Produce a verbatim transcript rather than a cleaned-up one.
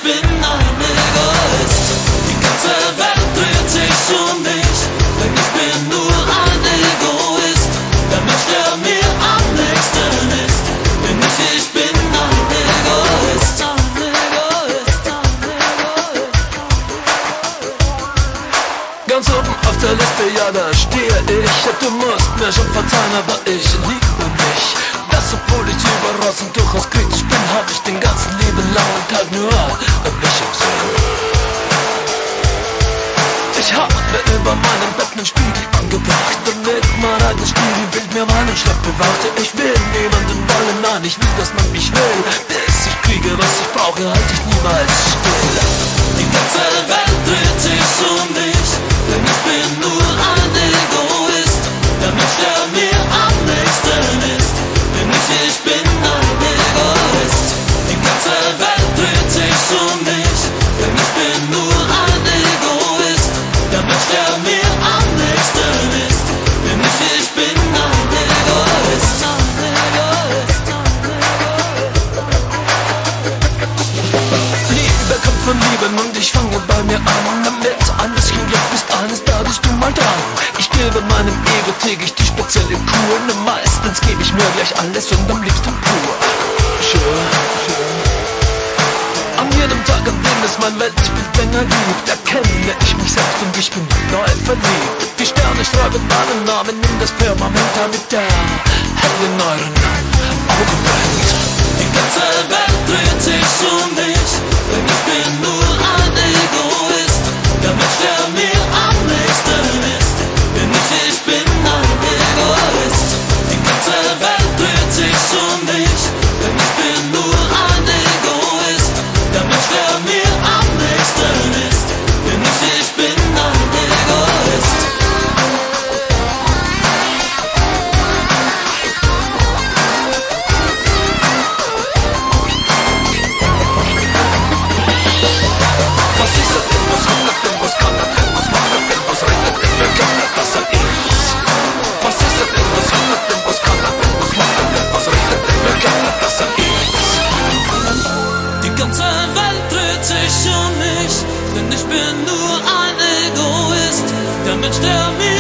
bin ein Egoist. Die ganze Welt dreht sich um mich, denn ich bin nur ein Egoist. Der Mensch, der mir am nächsten ist, bin ich, ich bin ein Egoist. Ein Egoist, ein Egoist. Ganz oben auf der Liste, ja, da stehe ich. Du musst mir schon verzeihen, aber ich liebe mich. Das, obwohl ich überrossen durchaus kritisch bin, hab ich den ganzen lieben langen Tag nur mich im Sinn. Ich hab mir über meinem Bett nen Spiegel angebracht, damit mein eigenes Spiegelbild mir meinen Schlag bewachte. Ich will niemanden wollen, nein, ich will, dass man mich will. Bis ich kriege, was ich brauche, halt ich niemals still. Die ganze Welt dreht sich um mich, denn ich bin nur ein Egoist. Der Mensch, der mir am nächsten ist, bin ich, ich bin ein Egoist. Die ganze Welt dreht sich um mich, denn ich bin nur ein Egoist. Der Mensch, der mir am nächsten ist, bin ich, ich bin ein Egoist. Ein Egoist, ein Egoist. Liebe kommt von Lieben und ich fange bei mir an, damit ein bisschen Glück bis eines Tages du mal dran. Ich gebe meinem Ego täglich die spezielle Kur, ne meistens gebe ich mir gleich alles und am liebsten pur. Schön, schön. An jedem Tag, an dem es mein Weltbild länger liebt, erkenne ich mich selbst und ich bin neu verliebt. Die Sterne schreiben meinen Namen in das Firmament, damit der helle in euren Augen brennt. Die ganze Welt dreht sich um mich, denn ich bin nur ein Egoist. Der Mensch, der mir am nächsten ist, bin ich, ich bin ein Egoist. Die ganze Welt dreht sich um mich, denn ich bin nur ein Egoist. Der Mensch, der mir am nächsten ist, bin ich, ich bin ein Egoist. Was ist das denn, was hat das denn, was kann das denn, was macht das denn, was regnet denn, wer glaubt das, dass er ist? Was ist das denn, was hat das denn, was kann das denn, was macht das denn, was regnet denn, wer glaubt das, dass er ist? Die ganze Welt dreht sich um mich, denn ich bin nur ein Egoist. Der Mensch, der mir